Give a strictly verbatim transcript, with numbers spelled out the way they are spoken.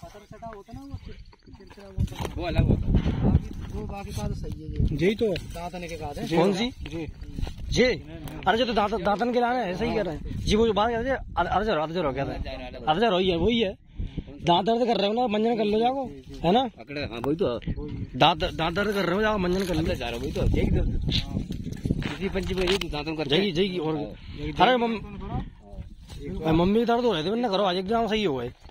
वो अलग होता है, वो बाकी का तो सही है। यही तो दांतन के काद है। कौन सी जी जी? अरे जो तो दांत दांतन के लाना है, सही कह रहे हैं जी। वो जो बात कहते हैं अर्जर अर्जर हो, कहते हैं अर्जर वही है, वही है। दांत दर्द कर रहे हो ना, मंजन कर लो जाओ, है ना? पकड़े, हाँ वही तो। दांत दांत दर्द कर रहे हो, जाओ मंजन कर लो जा रहा वही तो। किसी पंची में यही दांतन कर जाएगी जाएगी। और अरे मम्मी मम्मी दर्द हो रहे थे, मैंने करो आज एकदम सही हो गए।